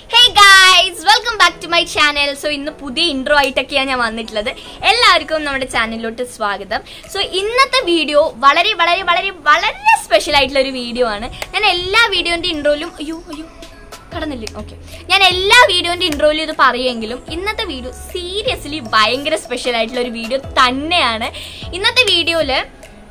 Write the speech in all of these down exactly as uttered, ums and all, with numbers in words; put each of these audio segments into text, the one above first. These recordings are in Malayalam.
Hey guys, welcome back to my channel. So ഇന്ന് പുതിയ ഇൻട്രോ ആയിട്ടൊക്കെയാണ് ഞാൻ വന്നിട്ടുള്ളത്. എല്ലാവർക്കും നമ്മുടെ ചാനലിലോട്ട് സ്വാഗതം. സോ ഇന്നത്തെ വീഡിയോ വളരെ വളരെ വളരെ വളരെ സ്പെഷ്യൽ ആയിട്ടുള്ള ഒരു വീഡിയോ ആണ്. ഞാൻ എല്ലാ വീഡിയോന്റെ ഇൻട്രോയിലും അയ്യോ അയ്യോ കടന്നില്ലേ ഓക്കെ ഞാൻ എല്ലാ വീഡിയോന്റെ ഇൻട്രോയിലും ഇത് പറയുമെങ്കിലും ഇന്നത്തെ വീഡിയോ സീരിയസ്ലി ഭയങ്കര സ്പെഷ്യൽ ആയിട്ടുള്ള ഒരു വീഡിയോ തന്നെയാണ്. ഇന്നത്തെ വീഡിയോയില്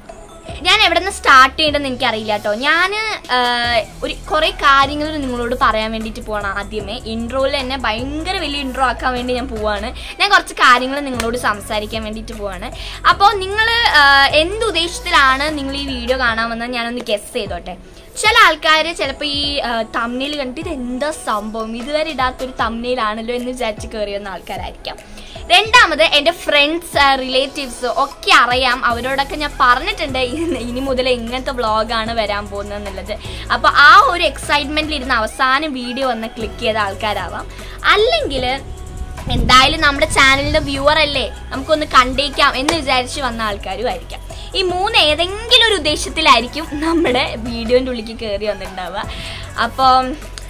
ഞാൻ എവിടെ നിന്ന് സ്റ്റാർട്ട് ചെയ്യേണ്ടതെന്ന് എനിക്കറിയില്ല കേട്ടോ. ഞാൻ ഒരു കുറേ കാര്യങ്ങൾ നിങ്ങളോട് പറയാൻ വേണ്ടിയിട്ട് പോവാണ്. ആദ്യമേ ഇൻട്രോയിൽ തന്നെ ഭയങ്കര വലിയ ഇൻട്രോ ആക്കാൻ വേണ്ടി ഞാൻ പോവാണ്. ഞാൻ കുറച്ച് കാര്യങ്ങൾ നിങ്ങളോട് സംസാരിക്കാൻ വേണ്ടിയിട്ട് പോവാണ്. അപ്പോൾ നിങ്ങൾ എന്തുദ്ദേശത്തിലാണ് നിങ്ങൾ ഈ വീഡിയോ കാണാൻ വന്നത് ഞാനൊന്ന് ഗെസ് ചെയ്തോട്ടെ. ചില ആൾക്കാർ ചിലപ്പോൾ ഈ തംബ്നെയിൽ കണ്ടിട്ട് ഇത് എന്താ സംഭവം, ഇതുവരെ ഇടാത്തൊരു തംബ്നെയിലാണല്ലോ എന്ന് വിചാരിച്ച് കയറി വന്ന ആൾക്കാരായിരിക്കാം. രണ്ടാമത് എൻ്റെ ഫ്രണ്ട്സ് റിലേറ്റീവ്സ് ഒക്കെ അറിയാം, അവരോടൊക്കെ ഞാൻ പറഞ്ഞിട്ടുണ്ട് ഇനി മുതൽ എങ്ങനത്തെ വ്ളോഗാണ് വരാൻ പോകുന്നത് എന്നുള്ളത്. അപ്പോൾ ആ ഒരു എക്സൈറ്റ്മെൻറ്റിൽ ഇരുന്ന് അവസാനം വീഡിയോ വന്ന് ക്ലിക്ക് ചെയ്ത ആൾക്കാരാവാം. അല്ലെങ്കിൽ എന്തായാലും നമ്മുടെ ചാനലിൻ്റെ വ്യൂവർ അല്ലേ, നമുക്കൊന്ന് കണ്ടേക്കാം എന്ന് വിചാരിച്ച് വന്ന ആൾക്കാരും ആയിരിക്കാം. ഈ മൂന്ന് ഏതെങ്കിലും ഒരു ഉദ്ദേശത്തിലായിരിക്കും നമ്മുടെ വീഡിയോൻ്റെ ഉള്ളിലേക്ക് കയറി വന്നിട്ടുണ്ടാവുക. അപ്പം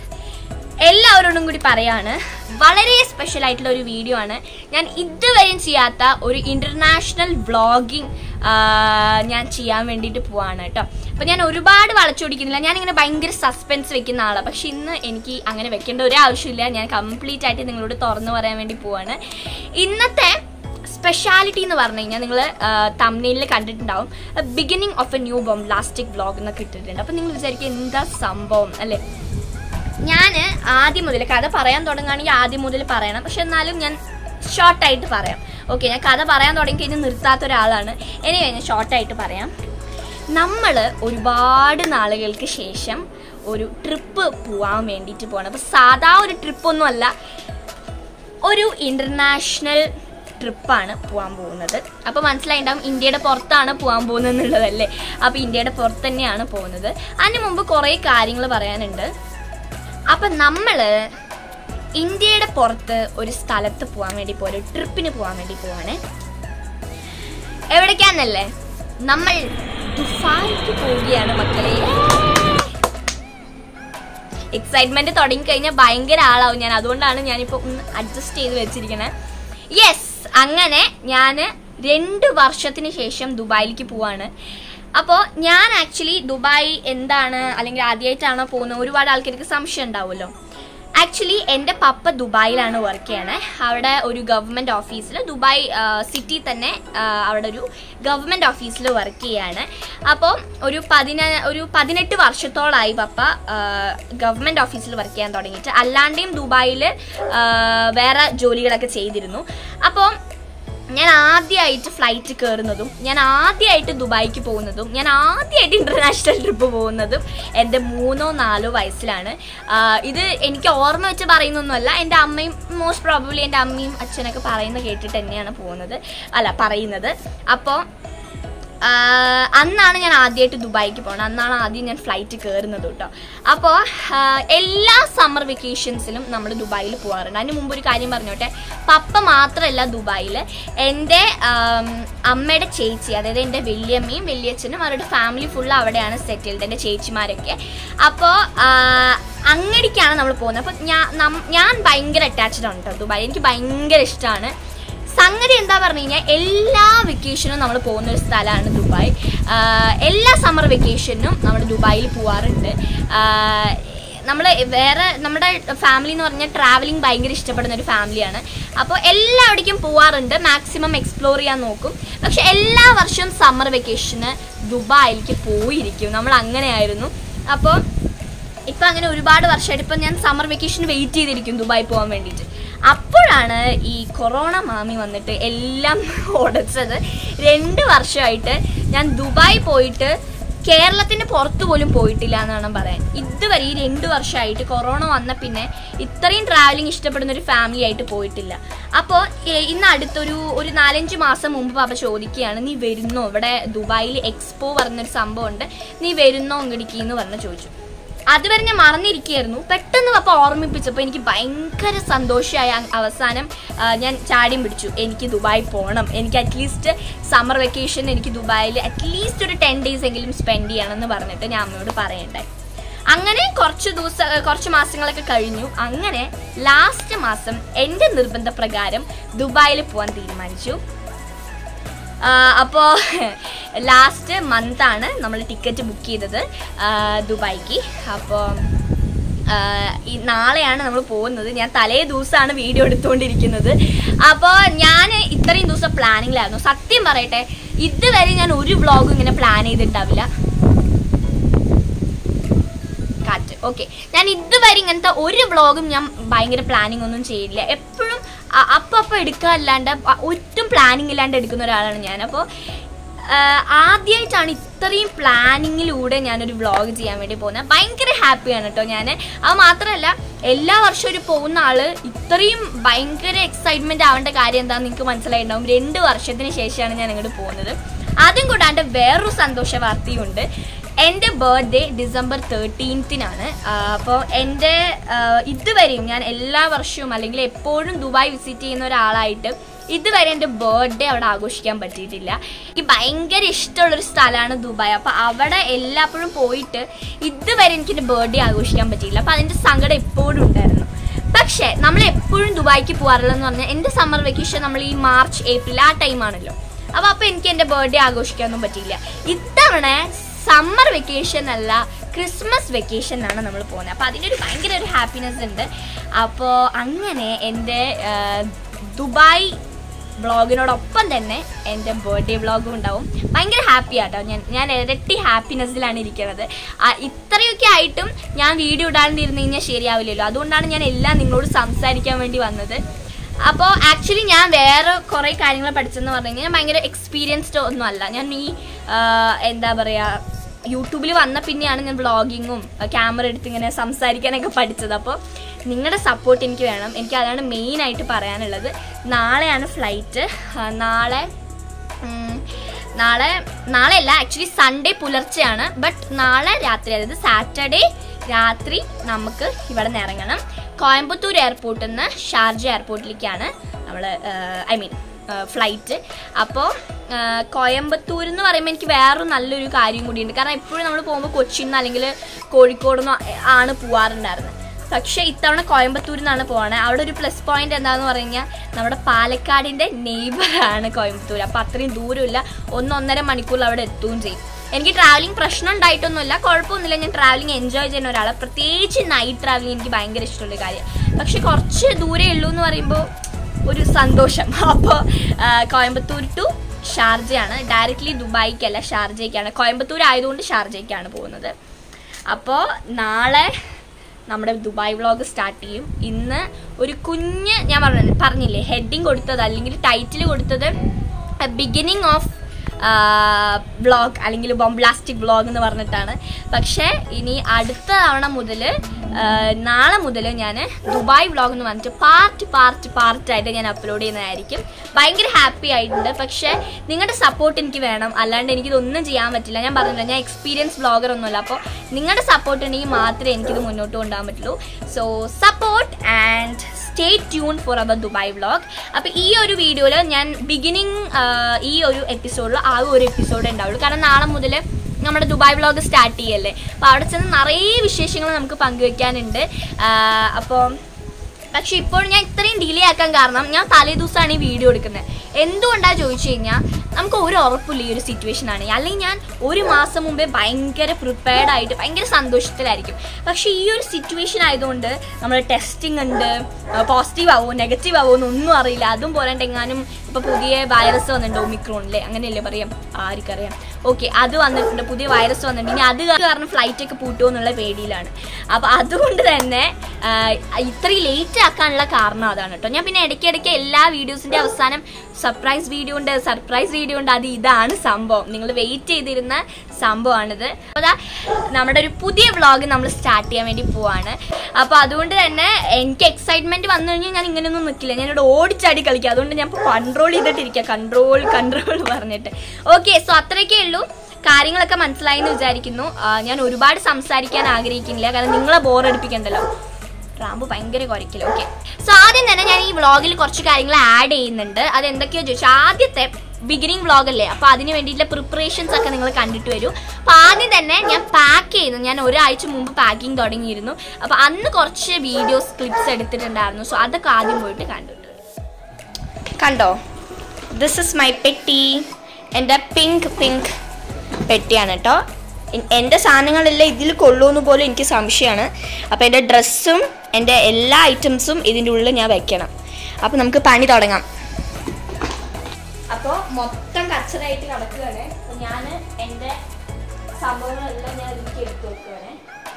എല്ലാവരോടും കൂടി പറയാണ്, വളരെ സ്പെഷ്യൽ ആയിട്ടുള്ള ഒരു വീഡിയോ ആണ്. ഞാൻ ഇതുവരെയും ചെയ്യാത്ത ഒരു ഇന്റർനാഷണൽ വ്ളോഗിങ് ഞാൻ ചെയ്യാൻ വേണ്ടിയിട്ട് പോവാണ് കേട്ടോ. അപ്പോൾ ഞാൻ ഒരുപാട് വളച്ചൊടിക്കുന്നില്ല, ഞാനിങ്ങനെ ഭയങ്കര സസ്പെൻസ് വെക്കുന്ന ആളാണ്. പക്ഷെ ഇന്ന് എനിക്ക് അങ്ങനെ വെക്കേണ്ട ഒരു ആവശ്യമില്ല. ഞാൻ കംപ്ലീറ്റ് ആയിട്ട് നിങ്ങളോട് തുറന്നു പറയാൻ വേണ്ടി പോവാണ്. ഇന്നത്തെ സ്പെഷ്യാലിറ്റി എന്ന് പറഞ്ഞു കഴിഞ്ഞാൽ നിങ്ങൾ തംബ്നെയിലിൽ കണ്ടിട്ടുണ്ടാവും, beginning of a new bombastic vlog എന്നൊക്കെ ഇട്ടിട്ടുണ്ട്. അപ്പം നിങ്ങൾ വിചാരിക്കും എന്താ സംഭവം അല്ലേ. ഞാൻ ആദ്യം മുതൽ കഥ പറയാൻ തുടങ്ങുകയാണെങ്കിൽ ആദ്യം മുതൽ പറയണം, പക്ഷെ എന്നാലും ഞാൻ ഷോർട്ടായിട്ട് പറയാം. ഓക്കെ, ഞാൻ കഥ പറയാൻ തുടങ്ങി കഴിഞ്ഞാൽ നിർത്താത്ത ഒരാളാണ്. ഇനി കഴിഞ്ഞാൽ ഷോർട്ടായിട്ട് പറയാം. നമ്മൾ ഒരുപാട് നാളുകൾക്ക് ശേഷം ഒരു ട്രിപ്പ് പോകാൻ വേണ്ടിയിട്ട് പോകണം. അപ്പോൾ സാധാ ഒരു ട്രിപ്പൊന്നും അല്ല, ഒരു ഇൻ്റർനാഷണൽ ട്രിപ്പാണ് പോകാൻ പോകുന്നത്. അപ്പോൾ മനസ്സിലായിട്ടുണ്ടാവും ഇന്ത്യയുടെ പുറത്താണ് പോകാൻ പോകുന്നത് എന്നുള്ളതല്ലേ. അപ്പോൾ ഇന്ത്യയുടെ പുറത്ത് തന്നെയാണ് പോകുന്നത്. അതിന് മുമ്പ് കുറേ കാര്യങ്ങൾ പറയാനുണ്ട്. അപ്പം നമ്മൾ ഇന്ത്യയുടെ പുറത്ത് ഒരു സ്ഥലത്ത് പോകാൻ വേണ്ടി പോകാൻ, ഒരു ട്രിപ്പിന് പോകാൻ വേണ്ടി പോവാണ്. എവിടേക്കാന്നല്ലേ, നമ്മൾ ദുബായിക്ക് പോവുകയാണ് മക്കളെ. എക്സൈറ്റ്മെന്റ് തുടങ്ങിക്കഴിഞ്ഞാൽ ഭയങ്കര ആളാവും ഞാൻ, അതുകൊണ്ടാണ് ഞാനിപ്പോൾ ഒന്ന് അഡ്ജസ്റ്റ് ചെയ്ത് വെച്ചിരിക്കണേ. യെസ്, അങ്ങനെ ഞാൻ രണ്ട് വർഷത്തിന് ശേഷം ദുബായിലേക്ക് പോവാണ്. അപ്പോൾ ഞാൻ ആക്ച്വലി ദുബായ് എന്താണ്, അല്ലെങ്കിൽ ആദ്യമായിട്ടാണോ പോകുന്നത്, ഒരുപാട് ആൾക്കാർക്ക് സംശയം ഉണ്ടാവുമല്ലോ. ആക്ച്വലി എൻ്റെ പപ്പ ദുബായിലാണ് വർക്ക് ചെയ്യണേ. അവിടെ ഒരു ഗവൺമെൻറ് ഓഫീസിൽ, ദുബായ് സിറ്റി തന്നെ അവിടെ ഒരു ഗവൺമെൻറ് ഓഫീസിൽ വർക്ക് ചെയ്യാണ്. അപ്പോൾ ഒരു പതിന ഒരു പതിനെട്ട് വർഷത്തോളമായി പപ്പ ഗവൺമെൻറ് ഓഫീസിൽ വർക്ക് ചെയ്യാൻ തുടങ്ങിയിട്ട്. അല്ലാണ്ടെയും ദുബായിൽ വേറെ ജോലികളൊക്കെ ചെയ്തിരുന്നു. അപ്പോൾ ഞാൻ ആദ്യമായിട്ട് ഫ്ലൈറ്റ് കയറുന്നതും, ഞാൻ ആദ്യമായിട്ട് ദുബായിക്ക് പോകുന്നതും, ഞാൻ ആദ്യമായിട്ട് ഇൻ്റർനാഷണൽ ട്രിപ്പ് പോകുന്നതും എൻ്റെ മൂന്നോ നാലോ വയസ്സിലാണ്. ഇത് എനിക്ക് ഓർമ്മ വെച്ച് പറയുന്നൊന്നുമല്ല, എൻ്റെ അമ്മയും മോസ്റ്റ് പ്രോബബ്ലി എൻ്റെ അമ്മയും അച്ഛനൊക്കെ പറയുന്നത് കേട്ടിട്ട് തന്നെയാണ് പോകുന്നത്, അല്ല പറയുന്നത്. അപ്പോൾ അന്നാണ് ഞാൻ ആദ്യമായിട്ട് ദുബായിക്ക് പോകണം. അന്നാണ് ആദ്യം ഞാൻ ഫ്ലൈറ്റ് കയറുന്നത് കേട്ടോ. അപ്പോൾ എല്ലാ സമ്മർ വെക്കേഷൻസിലും നമ്മൾ ദുബായിൽ പോകാറുണ്ട്. അതിന് മുമ്പ് ഒരു കാര്യം പറഞ്ഞോട്ടെ, പപ്പ മാത്രമല്ല ദുബായിൽ, എൻ്റെ അമ്മയുടെ ചേച്ചി, അതായത് എൻ്റെ വലിയമ്മയും വലിയച്ഛനും അവരുടെ ഫാമിലി ഫുള്ള് അവിടെയാണ് സെറ്റിൽഡ്, എൻ്റെ ചേച്ചിമാരൊക്കെ. അപ്പോൾ അങ്ങടിക്കാണ് നമ്മൾ പോകുന്നത്. അപ്പോൾ ഞാൻ ഞാൻ ഭയങ്കര അറ്റാച്ച്ഡ് ആണ് കേട്ടോ ദുബായ്, എനിക്ക് ഭയങ്കര ഇഷ്ടമാണ്. സംഗതി എന്താ പറഞ്ഞു കഴിഞ്ഞാൽ എല്ലാ വെക്കേഷനും നമ്മൾ പോകുന്ന ഒരു സ്ഥലമാണ് ദുബായ്. എല്ലാ സമ്മർ വെക്കേഷനും നമ്മൾ ദുബായിൽ പോവാറുണ്ട്. നമ്മൾ വേറെ നമ്മുടെ ഫാമിലി എന്ന് പറഞ്ഞാൽ ട്രാവലിംഗ് ഭയങ്കര ഇഷ്ടപ്പെടുന്ന ഒരു ഫാമിലിയാണ്. അപ്പോൾ എല്ലാവിടേക്കും പോവാറുണ്ട്, മാക്സിമം എക്സ്പ്ലോർ ചെയ്യാൻ നോക്കും. പക്ഷെ എല്ലാ വർഷവും സമ്മർ വെക്കേഷന് ദുബായിലേക്ക് പോയിരിക്കും, നമ്മൾ അങ്ങനെയായിരുന്നു. അപ്പോൾ ഇപ്പം അങ്ങനെ ഒരുപാട് വർഷമായിട്ട് ഇപ്പം ഞാൻ സമ്മർ വെക്കേഷന് വെയിറ്റ് ചെയ്തിരിക്കും ദുബായി പോകാൻ വേണ്ടിയിട്ട്. അപ്പോഴാണ് ഈ കൊറോണ മാമി വന്നിട്ട് എല്ലാം ഉടച്ചത്. രണ്ട് വർഷമായിട്ട് ഞാൻ ദുബായ് പോയിട്ട് കേരളത്തിൻ്റെ പുറത്ത് പോലും പോയിട്ടില്ല എന്നാണ് പറയാൻ. ഇതുവരെ ഈ രണ്ട് വർഷമായിട്ട് കൊറോണ വന്ന പിന്നെ ഇത്രയും ട്രാവലിംഗ് ഇഷ്ടപ്പെടുന്ന ഒരു ഫാമിലി ആയിട്ട് പോയിട്ടില്ല. അപ്പോൾ ഇന്ന് അടുത്തൊരു ഒരു നാലഞ്ച് മാസം മുമ്പ് പാപ്പ ചോദിക്കുകയാണ്, നീ വരുന്നോ, ഇവിടെ ദുബായിൽ എക്സ്പോ പറഞ്ഞൊരു സംഭവം ഉണ്ട്, നീ വരുന്നോ ഇങ്ങടിക്ക് എന്ന് പറഞ്ഞ് ചോദിച്ചു. അതുവരെ ഞാൻ മറന്നിരിക്കുകയായിരുന്നു. പെട്ടെന്ന് പപ്പ ഓർമ്മിപ്പിച്ചപ്പോൾ എനിക്ക് ഭയങ്കര സന്തോഷമായ. അവസാനം ഞാൻ ചാടിയും പിടിച്ചു, എനിക്ക് ദുബായ് പോകണം, എനിക്ക് അറ്റ്ലീസ്റ്റ് സമ്മർ വെക്കേഷൻ എനിക്ക് ദുബായിൽ അറ്റ്ലീസ്റ്റ് ഒരു ടെൻ ഡേയ്സ് എങ്കിലും സ്പെൻഡ് ചെയ്യണമെന്ന് പറഞ്ഞിട്ട് ഞാൻ അമ്മയോട് പറയണ്ടായി. അങ്ങനെ കുറച്ച് ദിവസം കുറച്ച് മാസങ്ങളൊക്കെ കഴിഞ്ഞു. അങ്ങനെ ലാസ്റ്റ് മാസം എൻ്റെ നിർബന്ധപ്രകാരം ദുബായിൽ പോകാൻ തീരുമാനിച്ചു. അപ്പോൾ ലാസ്റ്റ് മന്താണ് നമ്മൾ ടിക്കറ്റ് ബുക്ക് ചെയ്തത് ദുബായിക്ക്. അപ്പോൾ ഈ നാളെയാണ് നമ്മൾ പോകുന്നത്. ഞാൻ തലേ ദിവസമാണ് വീഡിയോ എടുത്തുകൊണ്ടിരിക്കുന്നത്. അപ്പോൾ ഞാൻ ഇത്രയും ദിവസം പ്ലാനിങ്ങിലായിരുന്നു. സത്യം പറയട്ടെ, ഇതുവരെ ഞാൻ ഒരു വ്ളോഗും ഇങ്ങനെ പ്ലാൻ ചെയ്തിട്ടുണ്ടാവില്ല. കാറ്റ് ഓക്കെ. ഞാൻ ഇതുവരെ ഇങ്ങനത്തെ ഒരു വ്ളോഗും ഞാൻ ഭയങ്കര പ്ലാനിങ് ഒന്നും ചെയ്യില്ല. എപ്പോഴും അപ്പം അപ്പം എടുക്കുക അല്ലാണ്ട് ഒട്ടും പ്ലാനിങ് ഇല്ലാണ്ട് എടുക്കുന്ന ഒരാളാണ് ഞാൻ. അപ്പോൾ ആദ്യമായിട്ടാണ് ഇത്രയും പ്ലാനിങ്ങിലൂടെ ഞാനൊരു വ്ളോഗ് ചെയ്യാൻ വേണ്ടി പോകുന്നത്. ഭയങ്കര ഹാപ്പിയാണ് കേട്ടോ ഞാൻ. അത് മാത്രമല്ല, എല്ലാ വർഷവും ഒരു പോകുന്ന ആള് ഇത്രയും ഭയങ്കര എക്സൈറ്റ്മെന്റ് ആവേണ്ട കാര്യം എന്താണെന്ന് നിങ്ങൾക്ക് മനസ്സിലായിട്ടുണ്ടാവും. രണ്ട് വർഷത്തിന് ശേഷമാണ് ഞാൻ അങ്ങോട്ട് പോകുന്നത്. അതും കൂടാണ്ട് വേറൊരു സന്തോഷ വാർത്തയുണ്ട്. എൻ്റെ ബർത്ത്ഡേ ഡിസംബർ തേർട്ടീൻത്തിനാണ്. അപ്പോൾ എൻ്റെ ഇതുവരെയും ഞാൻ എല്ലാ വർഷവും അല്ലെങ്കിൽ എപ്പോഴും ദുബായ് വിസിറ്റ് ചെയ്യുന്ന ഒരാളായിട്ട് ഇതുവരെ എൻ്റെ ബർത്ത്ഡേ അവിടെ ആഘോഷിക്കാൻ പറ്റിയിട്ടില്ല. എനിക്ക് ഭയങ്കര ഇഷ്ടമുള്ളൊരു സ്ഥലമാണ് ദുബായ്. അപ്പോൾ അവിടെ എല്ലാപ്പോഴും പോയിട്ട് ഇതുവരെ എനിക്ക് എൻ്റെ ബർത്ത്ഡേ ആഘോഷിക്കാൻ പറ്റിയില്ല. അപ്പോൾ അതിൻ്റെ സങ്കടം എപ്പോഴും ഉണ്ടായിരുന്നു. പക്ഷേ നമ്മൾ എപ്പോഴും ദുബായിക്ക് പോകാറുള്ളതെന്ന് പറഞ്ഞാൽ എൻ്റെ സമ്മർ വെക്കേഷൻ നമ്മൾ ഈ മാർച്ച് ഏപ്രിൽ ആ ടൈമാണല്ലോ. അപ്പോൾ അപ്പോൾ എനിക്ക് എൻ്റെ ബർത്ത്ഡേ ആഘോഷിക്കാനൊന്നും പറ്റിയില്ല. ഇത്തവണ സമ്മർ വെക്കേഷൻ അല്ല, ക്രിസ്മസ് വെക്കേഷനാണ് നമ്മൾ പോകുന്നത്. അപ്പോൾ അതിനൊരു ഭയങ്കര ഒരു ഹാപ്പിനെസ് ഉണ്ട്. അപ്പോൾ അങ്ങനെ എൻ്റെ ദുബായ് വ്ളോഗിനോടൊപ്പം തന്നെ എൻ്റെ ബർത്ത്ഡേ വ്ളോഗും ഉണ്ടാവും. ഭയങ്കര ഹാപ്പി ആട്ടോ. ഞാൻ ഞാൻ ഇരട്ടി ഹാപ്പിനെസ്സിലാണ് ഇരിക്കുന്നത്. ഇത്രയൊക്കെ ആയിട്ടും ഞാൻ വീഡിയോ ഇടാണ്ടിരുന്ന് കഴിഞ്ഞാൽ ശരിയാവില്ലല്ലോ. അതുകൊണ്ടാണ് ഞാൻ എല്ലാം നിങ്ങളോട് സംസാരിക്കാൻ വേണ്ടി വന്നത്. അപ്പോൾ ആക്ച്വലി ഞാൻ വേറെ കുറേ കാര്യങ്ങൾ പഠിച്ചെന്ന് പറഞ്ഞു കഴിഞ്ഞാൽ ഞാൻ ഭയങ്കര എക്സ്പീരിയൻസ്ഡ് ഒന്നും അല്ല. ഞാൻ ഈ എന്താ പറയുക, യൂട്യൂബിൽ വന്ന പിന്നെയാണ് ഞാൻ വ്ളോഗിങ്ങും ക്യാമറ എടുത്ത് ഇങ്ങനെ സംസാരിക്കാനൊക്കെ പഠിച്ചത്. അപ്പോൾ നിങ്ങളുടെ സപ്പോർട്ട് എനിക്ക് വേണം. എനിക്ക് അതാണ് മെയിനായിട്ട് പറയാനുള്ളത്. നാളെയാണ് ഫ്ലൈറ്റ്. നാളെ നാളെ നാളെ അല്ല, ആക്ച്വലി സൺഡേ പുലർച്ചെയാണ്. ബട്ട് നാളെ രാത്രി, അതായത് സാറ്റർഡേ രാത്രി നമുക്ക് ഇവിടെ നിന്ന് ഇറങ്ങണം. കോയമ്പത്തൂർ എയർപോർട്ടിൽ നിന്ന് ഷാർജ എയർപോർട്ടിലേക്കാണ് നമ്മൾ ഐ മീൻ ഫ്ലൈറ്റ്. അപ്പോൾ കോയമ്പത്തൂർ എന്ന് പറയുമ്പോൾ എനിക്ക് വേറൊരു നല്ലൊരു കാര്യം കൂടിയുണ്ട്. കാരണം എപ്പോഴും നമ്മൾ പോകുമ്പോൾ കൊച്ചിയിൽ നിന്ന് അല്ലെങ്കിൽ കോഴിക്കോട് നിന്ന് ആണ് പോകാറുണ്ടായിരുന്നത്. പക്ഷേ ഇത്തവണ കോയമ്പത്തൂരിൽ നിന്നാണ് പോകുന്നത്. അവിടെ ഒരു പ്ലസ് പോയിന്റ് എന്താണെന്ന് പറഞ്ഞു കഴിഞ്ഞാൽ നമ്മുടെ പാലക്കാടിൻ്റെ നെയ്ബറാണ് കോയമ്പത്തൂർ. അപ്പോൾ അത്രയും ദൂരമില്ല, ഒന്നൊന്നര മണിക്കൂറിൽ അവിടെ എത്തുകയും ചെയ്യും. എനിക്ക് ട്രാവലിംഗ് പ്രശ്നം ഉണ്ടായിട്ടൊന്നുമില്ല, കുഴപ്പമൊന്നുമില്ല. ഞാൻ ട്രാവലിംഗ് എൻജോയ് ചെയ്യുന്ന ഒരാളാണ്. പ്രത്യേകിച്ച് നൈറ്റ് ട്രാവലിംഗ് എനിക്ക് ഭയങ്കര ഇഷ്ടമുള്ള കാര്യം. പക്ഷെ കുറച്ച് ദൂരേ ഉള്ളൂ എന്ന് പറയുമ്പോൾ ഒരു സന്തോഷം. അപ്പോൾ കോയമ്പത്തൂർ ടു ഷാർജയാണ്, ഡയറക്റ്റ്ലി ദുബായിക്കല്ല ഷാർജയ്ക്കാണ്. കോയമ്പത്തൂർ ആയതുകൊണ്ട് ഷാർജയ്ക്കാണ് പോകുന്നത്. അപ്പോൾ നാളെ നമ്മുടെ ദുബായ് വ്ളോഗ് സ്റ്റാർട്ട് ചെയ്യും. ഇന്ന് ഒരു കുഞ്ഞ് ഞാൻ പറഞ്ഞ പറഞ്ഞില്ലേ ഹെഡിങ് കൊടുത്തത് അല്ലെങ്കിൽ ടൈറ്റിൽ കൊടുത്തത് ബിഗിനിങ് ഓഫ് വ്ളോഗ് അല്ലെങ്കിൽ ബോംബ്ലാസ്റ്റിക് വ്ളോഗ് എന്ന് പറഞ്ഞിട്ടാണ്. പക്ഷേ ഇനി അടുത്ത തവണ മുതൽ നാളെ മുതൽ ഞാൻ ദുബായ് വ്ളോഗ് എന്ന് പറഞ്ഞിട്ട് പാർട്ട് പാർട്ട് പാർട്ടായിട്ട് ഞാൻ അപ്ലോഡ് ചെയ്യുന്നതായിരിക്കും. ഭയങ്കര ഹാപ്പി ആയിട്ടുണ്ട്. പക്ഷേ നിങ്ങളുടെ സപ്പോർട്ട് എനിക്ക് വേണം, അല്ലാണ്ട് എനിക്കിതൊന്നും ചെയ്യാൻ പറ്റില്ല. ഞാൻ പറഞ്ഞില്ല, ഞാൻ എക്സ്പീരിയൻസ് വ്ളോഗർ ഒന്നുമല്ല. അപ്പോൾ നിങ്ങളുടെ സപ്പോർട്ട് ഉണ്ടെങ്കിൽ മാത്രമേ എനിക്കിത് മുന്നോട്ട് കൊണ്ടുപോകാൻ പറ്റുള്ളൂ. So support and stay tune for our Dubai vlog. അപ്പോൾ ഈ ഒരു വീഡിയോയിൽ ഞാൻ ബിഗിനിങ് ഈ ഒരു എപ്പിസോഡിൽ ആ ഒരു എപ്പിസോഡ് ഉണ്ടാവുള്ളൂ. കാരണം നാളെ മുതൽ നമ്മുടെ ദുബായ് വ്ളോഗ് സ്റ്റാർട്ട് ചെയ്യല്ലേ. അപ്പോൾ അവിടെ ചെന്ന് നിറയെ വിശേഷങ്ങൾ നമുക്ക് പങ്കുവെക്കാനുണ്ട്. അപ്പോൾ പക്ഷെ ഇപ്പോൾ ഞാൻ ഇത്രയും ഡിലേ ആക്കാൻ കാരണം ഞാൻ തലേ ദിവസമാണ് ഈ വീഡിയോ എടുക്കുന്നത്. എന്തുകൊണ്ടാണ് ചോദിച്ചു കഴിഞ്ഞാൽ നമുക്ക് ഒരു ഉറപ്പില്ല ഈ ഒരു സിറ്റുവേഷൻ ആണ്. അല്ലെങ്കിൽ ഞാൻ ഒരു മാസം മുമ്പേ ഭയങ്കര പ്രിപ്പയർഡ് ആയിട്ട് ഭയങ്കര സന്തോഷത്തിലായിരിക്കും. പക്ഷേ ഈ ഒരു സിറ്റുവേഷൻ ആയതുകൊണ്ട് നമ്മൾ ടെസ്റ്റിംഗ് ഉണ്ട്, പോസിറ്റീവ് ആവോ നെഗറ്റീവ് ആവോ എന്നൊന്നും അറിയില്ല. അതും പോരാണ്ട് എങ്ങാനും ഇപ്പോൾ പുതിയ വൈറസ് വന്നിട്ടുണ്ട്, ഒമിക്രോണിലെ അങ്ങനെയല്ലേ പറയാം, ആർക്കറിയാം. ഓക്കെ, അത് വന്നിട്ടുണ്ട്, പുതിയ വൈറസ് വന്നിട്ടുണ്ട്. ഇനി അത് കാരണം ഫ്ലൈറ്റ് ഒക്കെ പൂട്ടുമോ എന്നുള്ള പേടിയിലാണ്. അപ്പോൾ അതുകൊണ്ട് തന്നെ ഇത്രയും ലേറ്റ് ആക്കാനുള്ള കാരണം അതാണ് കേട്ടോ. ഞാൻ പിന്നെ ഇടയ്ക്കിടയ്ക്ക് എല്ലാ വീഡിയോസിൻ്റെ അവസാനം സർപ്രൈസ് വീഡിയോ ഉണ്ട്, സർപ്രൈസ് വീഡിയോ ഉണ്ട്. അത് ഇതാണ് സംഭവം, നിങ്ങൾ വെയിറ്റ് ചെയ്തിരുന്ന സംഭവമാണിത്. അപ്പോൾ അതാ നമ്മുടെ ഒരു പുതിയ വ്ളോഗ് നമ്മൾ സ്റ്റാർട്ട് ചെയ്യാൻ വേണ്ടി പോവാണ്. അപ്പോൾ അതുകൊണ്ട് തന്നെ എനിക്ക് എക്സൈറ്റ്മെന്റ് വന്നു കഴിഞ്ഞാൽ ഞാൻ ഇങ്ങനെയൊന്നും നിൽക്കില്ല, ഞാനിവിടെ ഓടിച്ചാടി കളിക്കുക. അതുകൊണ്ട് ഞാൻ ഇപ്പോൾ കൺട്രോൾ ചെയ്തിട്ടിരിക്കുക, കൺട്രോൾ കൺട്രോൾ പറഞ്ഞിട്ട്. ഓക്കെ, സോ അത്രയൊക്കെ ഉള്ളൂ. കാര്യങ്ങളൊക്കെ മനസ്സിലായി എന്ന് വിചാരിക്കുന്നു. ഞാൻ ഒരുപാട് സംസാരിക്കാൻ ആഗ്രഹിക്കുന്നില്ല, കാരണം നിങ്ങളെ ബോറടിപ്പിക്കണ്ടല്ലോ. റാമ്പ് ഭയങ്കര കുറയ്ക്കില്ല. ഓക്കെ, സോ ആദ്യം തന്നെ ഞാൻ ഈ വ്ളോഗിൽ കുറച്ച് കാര്യങ്ങൾ ആഡ് ചെയ്യുന്നുണ്ട്. അത് എന്തൊക്കെയോ ചോദിച്ചാൽ, ആദ്യത്തെ ബിഗിനിങ് വ്ളോഗ് അല്ലേ, അപ്പോൾ അതിന് വേണ്ടിയിട്ടുള്ള പ്രിപ്പറേഷൻസ് ഒക്കെ നിങ്ങൾ കണ്ടിട്ട് വരും. അപ്പോൾ ആദ്യം തന്നെ ഞാൻ പാക്ക് ചെയ്യുന്നു. ഞാൻ ഒരാഴ്ച മുമ്പ് പാക്കിങ് തുടങ്ങിയിരുന്നു. അപ്പോൾ അന്ന് കുറച്ച് വീഡിയോസ് ക്ലിപ്സ് എടുത്തിട്ടുണ്ടായിരുന്നു. സോ അതൊക്കെ ആദ്യം പോയിട്ട് കണ്ടിട്ട് കണ്ടോ. ദിസ് ഇസ് മൈ പെട്ടി. എൻ്റെ പിങ്ക് പിങ്ക് പെട്ടിയാണ് കേട്ടോ. എൻ്റെ സാധനങ്ങളെല്ലാം ഇതിൽ കൊള്ളുമെന്ന് പോലും എനിക്ക് സംശയമാണ്. അപ്പോൾ എൻ്റെ ഡ്രസ്സും എൻ്റെ എല്ലാ ഐറ്റംസും ഇതിൻ്റെ ഉള്ളിൽ ഞാൻ വെക്കണം. അപ്പോൾ നമുക്ക് പണി തുടങ്ങാം. അപ്പോൾ മൊത്തം കച്ചറായിട്ട് കിടക്കുകയാണ്. അപ്പോൾ ഞാൻ എൻ്റെ സംഭവങ്ങളെല്ലാം ഞാൻ ഇതിലേക്ക് എടുത്ത് വെക്കുകയാണ്.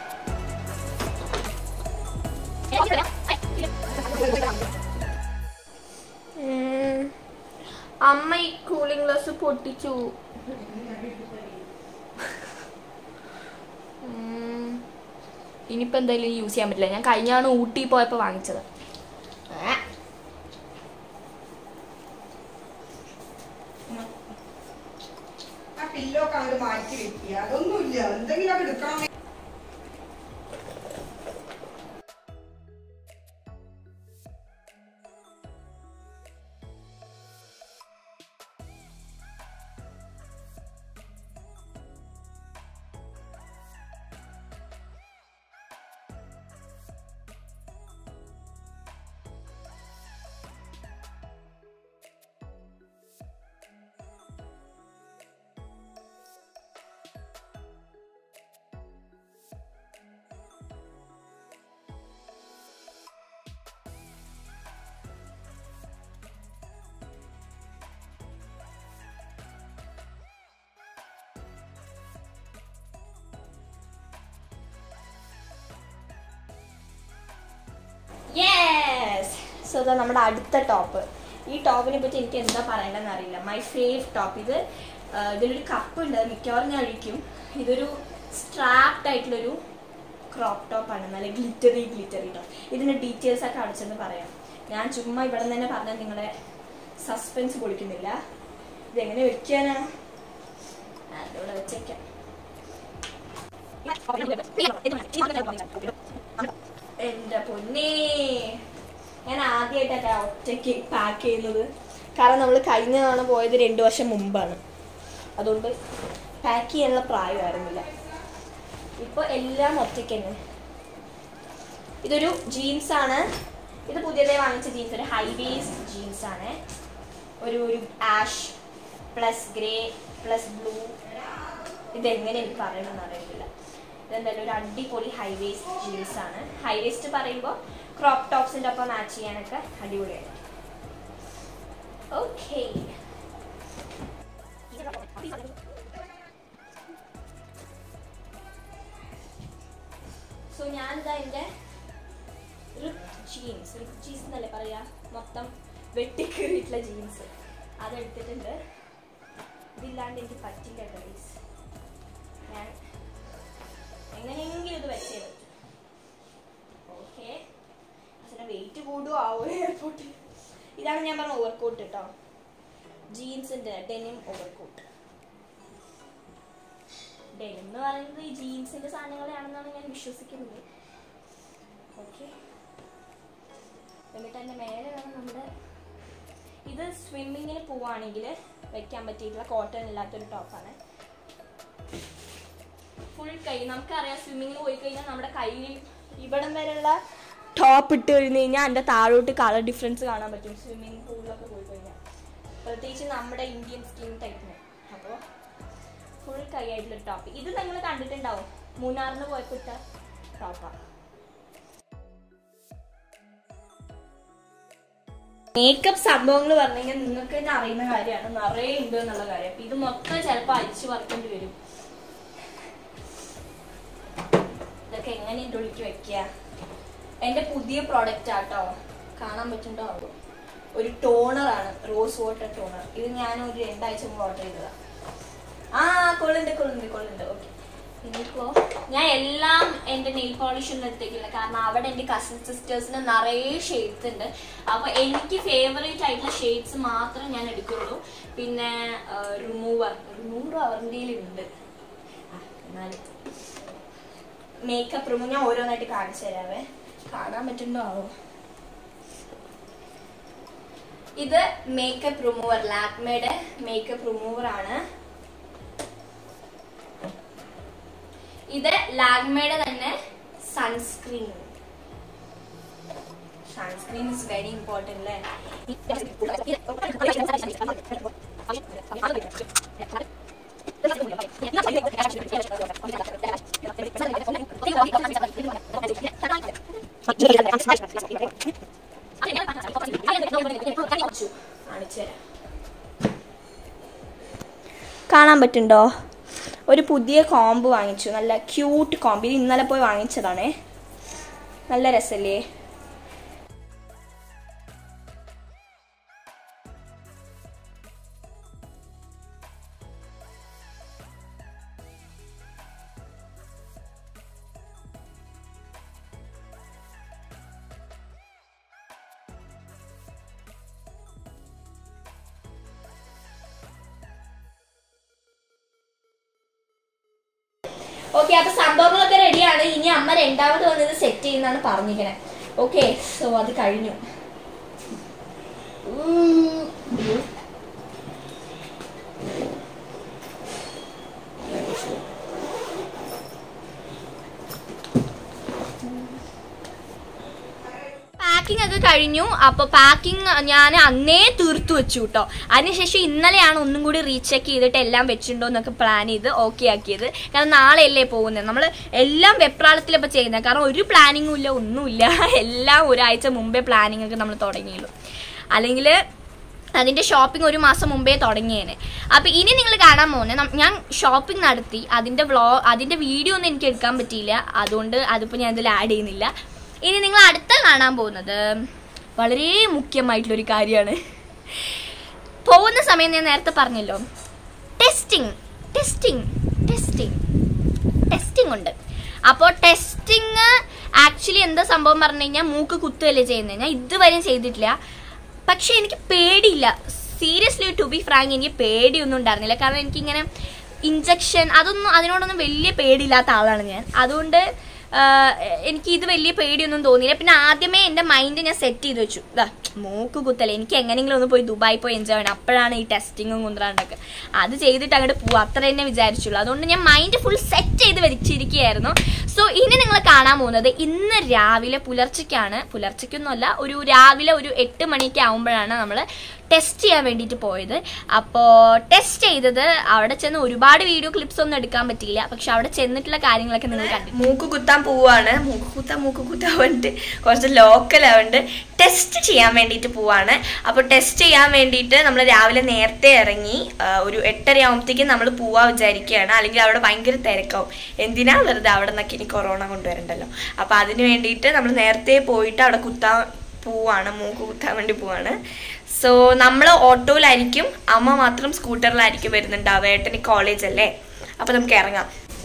അമ്മ ഈ കൂളിംഗ് ഗ്ലാസ് പൊട്ടിച്ചു. ഇനിയിപ്പോൾ എന്തായാലും യൂസ് ചെയ്യാൻ പറ്റില്ല. ഞാൻ കഴിഞ്ഞാണ് ഊട്ടി പോയപ്പോൾ വാങ്ങിച്ചത്. യെസ്. സോ ഇതാ നമ്മുടെ അടുത്ത ടോപ്പ്. ഈ ടോപ്പിനെ പറ്റി എനിക്ക് എന്താ പറയേണ്ടതെന്ന് അറിയില്ല. My fave top. ഇത് ഇതിലൊരു കപ്പ് ഉണ്ട്, മിക്കവാറും ഞാൻ അഴിക്കും. ഇതൊരു സ്ട്രാപ്ഡ് ആയിട്ടുള്ളൊരു ക്രോപ്പ് ടോപ്പാണ്, നല്ല ഗ്ലിറ്ററി ഗ്ലിറ്ററി ടോപ്പ്. ഇതിൻ്റെ ഡീറ്റെയിൽസ് ഒക്കെ അടിച്ചെന്ന് പറയാം. ഞാൻ ചുമ്മാ ഇവിടെ നിന്ന് തന്നെ പറഞ്ഞാൽ നിങ്ങളെ സസ്പെൻസ് പൊളിക്കുന്നില്ല. ഇതെങ്ങനെ വെക്കാനാ? അതിവിടെ വെച്ചേക്കാം. എൻ്റെ പൊന്നേ, ഞാൻ ആദ്യമായിട്ടാ ഒറ്റയ്ക്ക് പാക്ക് ചെയ്യുന്നത്. കാരണം നമ്മൾ കഴിഞ്ഞ തവണ പോയത് രണ്ട് വർഷം മുമ്പാണ്. അതുകൊണ്ട് പാക്ക് ചെയ്യാനുള്ള പ്രായമായിരുന്നില്ല. ഇപ്പോൾ എല്ലാം ഒറ്റയ്ക്ക് തന്നെ. ഇതൊരു ജീൻസാണ്. ഇത് പുതിയതായി വാങ്ങിച്ച ജീൻസ്, ഒരു ഹൈ വേസ്റ്റ് ജീൻസാണ്. ഒരു ഒരു ash plus grey plus blue. ഇതെങ്ങനെ എനിക്ക് പറയണമെന്ന് അറിയത്തില്ല. ഇതെന്തായാലും ഒരു അടിപൊളി ഹൈ വേസ്റ്റ് ജീൻസ് ആണ്. ഹൈ വേസ്റ്റ് പറയുമ്പോൾ ക്രോപ്പ് ടോപ്സിൻ്റെ ഒപ്പം മാച്ച് ചെയ്യാനൊക്കെ അടിപൊളിയാണ്. ഓക്കെ, സോ ഞാനിതാ എൻ്റെ റിപ്പ് ജീൻസ്, റിപ്പ് ജീൻസ് എന്നല്ലേ പറയാ, മൊത്തം വെട്ടിക്കീറിയിട്ടുള്ള ജീൻസ് അതെടുത്തിട്ടുണ്ട്. ഇതില്ലാണ്ട് എനിക്ക് പറ്റില്ല ഗൈസ്. ഞാൻ എങ്ങനെയെങ്കിലും ഇത് വെച്ചേ പറ്റും. ഓക്കെ, അതിന് വെയിറ്റ് കൂടുമോ ആവോ എയർപോർട്ടിൽ. ഇതാണ് ഞാൻ പറഞ്ഞ ഓവർകോട്ട് കേട്ടോ, ജീൻസിൻ്റെ ഡെനിം ഓവർകോട്ട്. ഡെനിം എന്ന് പറയുന്നത് ഈ ജീൻസിൻ്റെ സാധനങ്ങളാണെന്നാണ് ഞാൻ വിശ്വസിക്കുന്നത്. ഓക്കെ, എന്നിട്ട് എൻ്റെ മേലെ വേണം നമ്മുടെ ഇത് സ്വിമ്മിങ്ങിന് പോവുകയാണെങ്കിൽ വെക്കാൻ പറ്റിയിട്ടുള്ള കോട്ടൺ ഇല്ലാത്തൊരു ടോപ്പാണ്. ഫുൾ കൈ, നമുക്കറിയാം സ്വിമ്മിങ്ങിന് പോയി കഴിഞ്ഞാൽ നമ്മുടെ കയ്യിൽ ഇവിടം വരെയുള്ള ടോപ്പ് ഇട്ട് കഴിഞ്ഞ് കഴിഞ്ഞാൽ എൻ്റെ താഴോട്ട് കളർ ഡിഫറൻസ് കാണാൻ പറ്റും സ്വിമ്മിങ് പൂളിലൊക്കെ പോയി കഴിഞ്ഞാൽ, പ്രത്യേകിച്ച് നമ്മുടെ ഇന്ത്യൻ സ്കിൻ ടൈപ്പിന്. അപ്പോൾ ഫുൾ കൈ ആയിട്ടുള്ളൊരു ടോപ്പ്. ഇത് നിങ്ങൾ കണ്ടിട്ടുണ്ടാവും, മൂന്നാറിന് പോയപ്പോൾ ഇട്ട ടോപ്പാണ്. മേക്കപ്പ് സംഭവങ്ങൾ പറഞ്ഞു കഴിഞ്ഞാൽ നിങ്ങൾക്ക് തന്നെ അറിയുന്ന കാര്യമാണ്, നിറയെ ഉണ്ട് എന്നുള്ള കാര്യം. അപ്പം ഇത് മൊത്തം ചിലപ്പോൾ അഴിച്ചു വറക്കേണ്ടി വരും. ഇതൊക്കെ എങ്ങനെ എൻ്റെ ഉള്ളിലേക്ക് വെക്കുക? എൻ്റെ പുതിയ പ്രോഡക്റ്റ് ആട്ടോ, കാണാൻ പറ്റുന്നുണ്ടോ ആവും. ഒരു ടോണറാണ്, റോസ് വാട്ടർ ടോണർ. ഇത് ഞാൻ ഒരു രണ്ടാഴ്ച മുമ്പ് ഓർഡർ ചെയ്തതാണ്. ആ കൊള്ളുണ്ട് കൊള്ളുണ്ട് കൊള്ളുണ്ട് ഓക്കെ. ഇനിയിപ്പോൾ ഞാൻ എല്ലാം എൻ്റെ നെയിൽ പോളിഷൊന്നും എടുത്തേക്കില്ല, കാരണം അവിടെ എൻ്റെ കസിൻ സിസ്റ്റേഴ്സിന് നിറയെ ഷെയ്ഡ്സ് ഉണ്ട്. അപ്പോൾ എനിക്ക് ഫേവറേറ്റ് ആയിട്ടുള്ള ഷെയ്ഡ്സ് മാത്രം ഞാൻ എടുക്കുള്ളൂ. പിന്നെ റിമൂവർ റിമൂവർ അവരുടെ ഉണ്ട്. എന്നാലും മേക്കപ്പ് റിമൂവ് ഞാൻ ഓരോന്നായിട്ട് കാണിച്ചു തരാവേ, കാണാൻ പറ്റുന്നുണ്ടോ ആവോ. ഇത് മേക്കപ്പ് റിമൂവർ, ലാക്മേയുടെ മേക്കപ്പ് റിമൂവർ ആണ്. ഇത് ലാക്മേയുടെ തന്നെ sunscreen. Sunscreen is very important അല്ലേ? കാണാൻ പറ്റുന്നുണ്ടോ? ഒരു പുതിയ കോംബ് വാങ്ങിച്ചു, നല്ല ക്യൂട്ട് കോംബ്. ഇത് ഇന്നലെ പോയി വാങ്ങിച്ചതാണേ. നല്ല രസല്ലേ? ഓക്കെ, അപ്പൊ സംഭവങ്ങളൊക്കെ റെഡിയാണ്. ഇനി അമ്മ രണ്ടാമത് വന്നത് സെറ്റ് ചെയ്യുന്നതാണ് പറഞ്ഞിരിക്കണേ. ഓക്കെ, സോ അത് കഴിഞ്ഞു. പാക്കിംഗ് ഒക്കെ കഴിഞ്ഞു. അപ്പൊ പാക്കിംഗ് ഞാൻ അന്നേ തീർത്തു വെച്ചു കേട്ടോ. അതിനുശേഷം ഇന്നലെയാണ് ഒന്നും കൂടി റീചെക്ക് ചെയ്തിട്ട് എല്ലാം വെച്ചിട്ടുണ്ടോ എന്നൊക്കെ പ്ലാൻ ചെയ്ത് ഓക്കെ ആക്കിയത്. കാരണം നാളെയല്ലേ പോകുന്നത്. നമ്മൾ എല്ലാം വെപ്രാളത്തിലപ്പോൾ ചെയ്യുന്നത്. കാരണം ഒരു പ്ലാനിങ്ങും ഇല്ല, ഒന്നുമില്ല. എല്ലാം ഒരാഴ്ച മുമ്പേ പ്ലാനിങ് ഒക്കെ നമ്മൾ തുടങ്ങിയുള്ളൂ. അല്ലെങ്കിൽ അതിൻ്റെ ഷോപ്പിംഗ് ഒരു മാസം മുമ്പേ തുടങ്ങിയേനെ. അപ്പം ഇനി നിങ്ങൾ കാണാൻ പോകുന്നത്, ഞാൻ ഷോപ്പിംഗ് നടത്തി. അതിൻ്റെ വ്ളോ അതിൻ്റെ വീഡിയോ ഒന്നും എനിക്ക് എടുക്കാൻ പറ്റിയില്ല. അതുകൊണ്ട് അതിപ്പോൾ ഞാൻ ഇതിൽ ആഡ് ചെയ്യുന്നില്ല. ഇനി നിങ്ങൾ അടുത്ത കാണാൻ പോകുന്നത് വളരെ മുഖ്യമായിട്ടുള്ളൊരു കാര്യമാണ്. പോകുന്ന സമയം ഞാൻ നേരത്തെ പറഞ്ഞല്ലോ, ടെസ്റ്റിംഗ് ടെസ്റ്റിംഗ് ടെസ്റ്റിംഗ് ടെസ്റ്റിംഗ് ഉണ്ട്. അപ്പോൾ ടെസ്റ്റിംഗ് ആക്ച്വലി എന്താ സംഭവം പറഞ്ഞു കഴിഞ്ഞാൽ മൂക്ക് കുത്തുകയല്ലേ ചെയ്യുന്നത്. ഞാൻ ഇതുവരെയും ചെയ്തിട്ടില്ല. പക്ഷെ എനിക്ക് പേടിയില്ല. സീരിയസ്ലി ടു ബി ഫ്രാങ്ക്, എനിക്ക് പേടിയൊന്നും ഉണ്ടായിരുന്നില്ല. കാരണം എനിക്കിങ്ങനെ ഇഞ്ചക്ഷൻ അതൊന്നും അതിനോടൊന്നും വലിയ പേടിയില്ലാത്ത ആളാണ് ഞാൻ. അതുകൊണ്ട് എനിക്ക് ഇത് വലിയ പേടിയൊന്നും തോന്നിയില്ല. പിന്നെ ആദ്യമേ എൻ്റെ മൈൻഡ് ഞാൻ സെറ്റ് ചെയ്ത് വെച്ചു, ഇതാ മൂക്ക് കുത്തല്ലേ, എനിക്ക് എങ്ങനെയെങ്കിലും ഒന്ന് പോയി ദുബായി പോയി എൻജോയ് ചെയ്യണം. അപ്പോഴാണ് ഈ ടെസ്റ്റിങ്ങും കുന്ത്രാണ്ടൊക്കെ. അത് ചെയ്തിട്ട് അങ്ങോട്ട് പോവുക, അത്ര തന്നെ വിചാരിച്ചുള്ളൂ. അതുകൊണ്ട് ഞാൻ മൈൻഡ് ഫുൾ സെറ്റ് ചെയ്ത് വെച്ചിരിക്കുകയായിരുന്നു. സോ ഇനി നിങ്ങൾ കാണാൻ പോകുന്നത് ഇന്ന് രാവിലെ പുലർച്ചയ്ക്കാണ്. പുലർച്ചയ്ക്കൊന്നുമല്ല, ഒരു രാവിലെ ഒരു എട്ട് മണിയൊക്കെ ആകുമ്പോഴാണ് നമ്മൾ ടെസ്റ്റ് ചെയ്യാൻ വേണ്ടിയിട്ട് പോയത്. അപ്പോൾ ടെസ്റ്റ് ചെയ്തത് അവിടെ ചെന്ന് ഒരുപാട് വീഡിയോ ക്ലിപ്സ് ഒന്നും എടുക്കാൻ പറ്റിയില്ല. പക്ഷെ അവിടെ ചെന്നിട്ടുള്ള കാര്യങ്ങളൊക്കെ നിങ്ങൾ കണ്ടു. മൂക്ക് കുത്താൻ പോവാണ്. മൂക്ക് കുത്താൻ മൂക്ക് കുത്താൻ വേണ്ടിയിട്ട് കുറച്ച് ലോക്കലാവുണ്ട്. ടെസ്റ്റ് ചെയ്യാൻ വേണ്ടിയിട്ട് പോവാണ്. അപ്പോൾ ടെസ്റ്റ് ചെയ്യാൻ വേണ്ടിയിട്ട് നമ്മൾ രാവിലെ നേരത്തെ ഇറങ്ങി. ഒരു എട്ടര ആകുമ്പോഴത്തേക്കും നമ്മൾ പോവാൻ വിചാരിക്കുകയാണ്. അല്ലെങ്കിൽ അവിടെ ഭയങ്കര തിരക്കാവും. എന്തിനാ വെറുതെ അവിടെ നിന്നൊക്കെ ഇനി കൊറോണ കൊണ്ടുവരണ്ടല്ലോ. അപ്പോൾ അതിന് വേണ്ടിയിട്ട് നമ്മൾ നേരത്തെ പോയിട്ട് അവിടെ കുത്താൻ പോവാണ്, മൂക്ക് കുത്താൻ വേണ്ടി പോവാണ്. സോ നമ്മൾ ഓട്ടോയിലായിരിക്കും, അമ്മ മാത്രം സ്കൂട്ടറിലായിരിക്കും വരുന്നുണ്ടാവുക. ഏട്ടന് കോളേജ് അല്ലേ. അപ്പൊ നമുക്ക് ഇറങ്ങാം.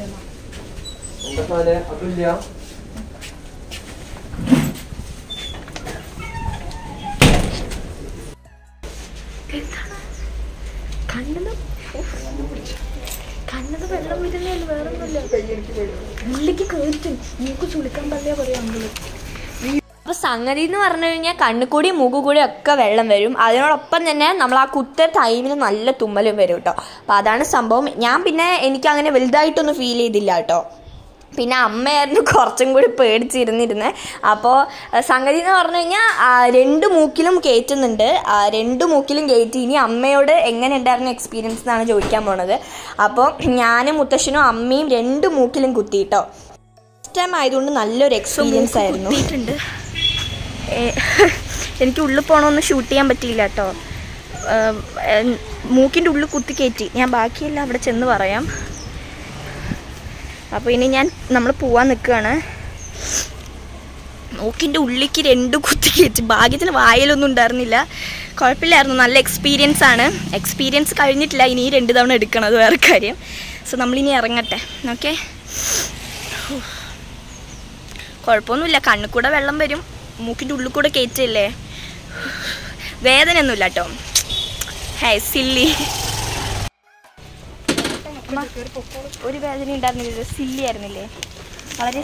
കണ്ണത് വെള്ളം വീഴുന്നല്ലോ, വേറൊന്നുമില്ല. ഉള്ളിക്ക് കയറ്റും, മൂക്ക് ചുളിക്കാൻ പറയാ പറയാ. അപ്പോൾ സംഗതി എന്ന് പറഞ്ഞു കഴിഞ്ഞാൽ കണ്ണുകൂടി മൂക്കുകൂടി ഒക്കെ വെള്ളം വരും. അതിനോടൊപ്പം തന്നെ നമ്മൾ ആ കുത്ത ടൈമിൽ നല്ല തുമ്മലും വരും കേട്ടോ. അപ്പോൾ അതാണ് സംഭവം. ഞാൻ പിന്നെ എനിക്ക് അങ്ങനെ വലുതായിട്ടൊന്നും ഫീൽ ചെയ്തില്ല കേട്ടോ. പിന്നെ അമ്മയായിരുന്നു കുറച്ചും കൂടി പേടിച്ചിരുന്നിരുന്നത്. അപ്പോൾ സംഗതി എന്ന് പറഞ്ഞു കഴിഞ്ഞാൽ രണ്ട് മൂക്കിലും കയറ്റുന്നുണ്ട്. രണ്ട് മൂക്കിലും കയറ്റി. ഇനി അമ്മയോട് എങ്ങനെ ഉണ്ടായിരുന്നു എക്സ്പീരിയൻസ് എന്നാണ് ചോദിക്കാൻ പോണത്. അപ്പോൾ ഞാനും മുത്തശ്ശനും അമ്മയും രണ്ട് മൂക്കിലും കുത്തി കേട്ടോ. ഫസ്റ്റ് ടൈം ആയതുകൊണ്ട് നല്ലൊരു എക്സ്പീരിയൻസ് ആയിരുന്നു. എനിക്ക് ഉള്ളിൽ പോകണമെന്ന് ഷൂട്ട് ചെയ്യാൻ പറ്റിയില്ല കേട്ടോ. മൂക്കിൻ്റെ ഉള്ളിൽ കുത്തി കയറ്റി. ഞാൻ ബാക്കിയെല്ലാം അവിടെ ചെന്ന് പറയാം. അപ്പോൾ ഇനി ഞാൻ നമ്മൾ പോവാൻ നിൽക്കുകയാണ്. മൂക്കിൻ്റെ ഉള്ളിലേക്ക് രണ്ട് കുത്തി കയറ്റി. ഭാഗ്യത്തിന് വായിലൊന്നും ഉണ്ടായിരുന്നില്ല. കുഴപ്പമില്ലായിരുന്നു. നല്ല എക്സ്പീരിയൻസ് ആണ്. എക്സ്പീരിയൻസ് കഴിഞ്ഞിട്ടില്ല, ഇനി രണ്ട് തവണ എടുക്കണം, അത് വേറെ കാര്യം. സോ നമ്മളിനി ഇറങ്ങട്ടെ. ഓക്കെ, കുഴപ്പമൊന്നുമില്ല. കണ്ണിൽ കൂടെ വെള്ളം വരും, മൂക്കിൻ്റെ ഉള്ളിൽ കൂടെ കയറ്റില്ലേ. വേദനയൊന്നുമില്ല കേട്ടോ. ഹേ സില്ലി, ഒരു വേദന ഉണ്ടായിരുന്നില്ല. സില്ലി ആയിരുന്നില്ലേ, വളരെ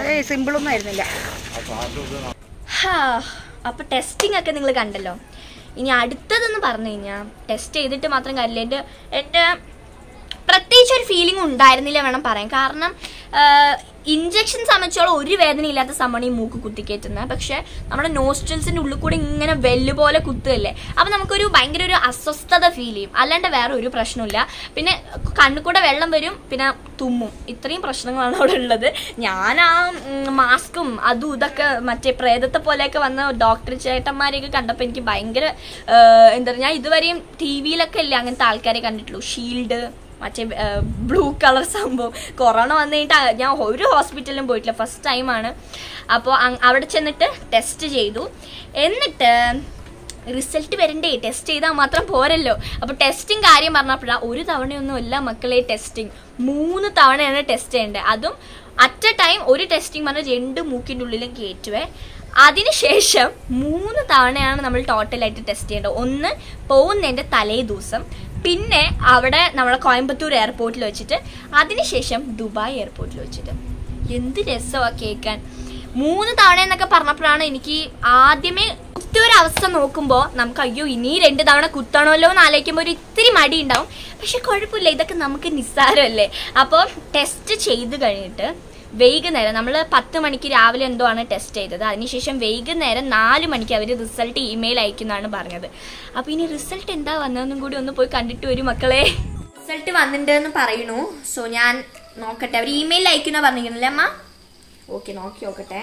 സിമ്പിളൊന്നും ആയിരുന്നില്ല. ഹാ, അപ്പോൾ ടെസ്റ്റിംഗ് ഒക്കെ നിങ്ങൾ കണ്ടല്ലോ. ഇനി അടുത്തതെന്ന് പറഞ്ഞു കഴിഞ്ഞാൽ ടെസ്റ്റ് ചെയ്തിട്ട് മാത്രം കാര്യമില്ല, എൻ്റെ എൻ്റെ പ്രത്യേകിച്ച് ഒരു ഫീലിംഗ് ഉണ്ടായിരുന്നില്ല വേണം പറയാൻ. കാരണം ഇഞ്ചക്ഷൻ സംബന്ധിച്ചോളം ഒരു വേദന ഇല്ലാത്ത സംഭവമാണ് ഈ മൂക്ക് കുത്തിക്കയറ്റുന്നത്. പക്ഷെ നമ്മുടെ നോസ്ട്രിൽസിന്റെ ഉള്ളിൽ കൂടെ ഇങ്ങനെ വെല്ല് പോലെ കുത്തുകയല്ലേ, അപ്പൊ നമുക്കൊരു ഭയങ്കര ഒരു അസ്വസ്ഥത ഫീൽ ചെയ്യും. അല്ലാണ്ട് വേറെ ഒരു പ്രശ്നമില്ല. പിന്നെ കണ്ണു കൂടെ വെള്ളം വരും, പിന്നെ തുമ്മും. ഇത്രയും പ്രശ്നങ്ങളാണ് അവിടെ ഉള്ളത്. ഞാൻ ആ മാസ്കും അതും ഇതൊക്കെ മറ്റേ പ്രേതത്തെ പോലെയൊക്കെ വന്ന ഡോക്ടർ ചേട്ടന്മാരെയൊക്കെ കണ്ടപ്പോൾ എനിക്ക് ഭയങ്കര എന്താ പറയുക, ഞാൻ ഇതുവരെയും ടി വിയിലൊക്കെ അല്ലേ അങ്ങനത്തെ ആൾക്കാരെ കണ്ടിട്ടുള്ളൂ. ഷീൽഡ്, മറ്റേ ബ്ലൂ കളർ സംഭവം. കൊറോണ വന്നു കഴിഞ്ഞിട്ട് ഞാൻ ഒരു ഹോസ്പിറ്റലിലും പോയിട്ടില്ല, ഫസ്റ്റ് ടൈമാണ്. അപ്പോൾ അവിടെ ചെന്നിട്ട് ടെസ്റ്റ് ചെയ്തു. എന്നിട്ട് റിസൾട്ട് വരണ്ടേ, ടെസ്റ്റ് ചെയ്താൽ മാത്രം പോരല്ലോ. അപ്പോൾ ടെസ്റ്റിംഗ് കാര്യം പറഞ്ഞപ്പോഴാണ് ഒരു തവണയൊന്നും അല്ല മക്കളെ ടെസ്റ്റിംഗ്, മൂന്ന് തവണയാണ് ടെസ്റ്റ് ചെയ്യേണ്ടത്. അതും അറ്റ് എ ടൈം ഒരു ടെസ്റ്റിംഗ് പറഞ്ഞാൽ രണ്ട് മൂക്കിൻ്റെ ഉള്ളിലും കയറ്റുവേ. അതിനുശേഷം മൂന്ന് തവണയാണ് നമ്മൾ ടോട്ടലായിട്ട് ടെസ്റ്റ് ചെയ്യേണ്ടത്. ഒന്ന് പോകുന്നതിൻ്റെ തലേ ദിവസം, പിന്നെ അവിടെ നമ്മളെ കോയമ്പത്തൂർ എയർപോർട്ടിൽ വെച്ചിട്ട്, അതിനുശേഷം ദുബായ് എയർപോർട്ടിൽ വെച്ചിട്ട്. എന്ത് രസമാണ് കേൾക്കാൻ. മൂന്ന് തവണ എന്നൊക്കെ പറഞ്ഞപ്പോഴാണ് എനിക്ക് ആദ്യമേ കുത്തിയൊരു അവസ്ഥ നോക്കുമ്പോൾ നമുക്ക് അയ്യോ ഇനി രണ്ട് തവണ കുത്തണമല്ലോ എന്ന് ആലോചിക്കുമ്പോൾ ഒരു ഇത്തിരി മടി ഉണ്ടാവും. പക്ഷെ കുഴപ്പമില്ല, ഇതൊക്കെ നമുക്ക് നിസ്സാരമല്ലേ. അപ്പോൾ ടെസ്റ്റ് ചെയ്ത് കഴിഞ്ഞിട്ട് വൈകുന്നേരം നമ്മൾ പത്ത് മണിക്ക് രാവിലെ എന്തോ ആണ് ടെസ്റ്റ് ചെയ്തത്. അതിനുശേഷം വൈകുന്നേരം നാല് മണിക്ക് അവർ റിസൾട്ട് ഇമെയിൽ അയക്കുന്നതാണ് പറഞ്ഞത്. അപ്പോൾ ഇനി റിസൾട്ട് എന്താ വന്നതെന്നും കൂടി ഒന്ന് പോയി കണ്ടിട്ട് വരും മക്കളെ. റിസൾട്ട് വന്നിട്ടുണ്ടെന്ന് പറയണു. സോ ഞാൻ നോക്കട്ടെ, അവർ ഇമെയിൽ അയക്കുന്ന പറഞ്ഞിരിക്കണല്ലേ അമ്മ? ഓക്കെ, നോക്കി നോക്കട്ടെ.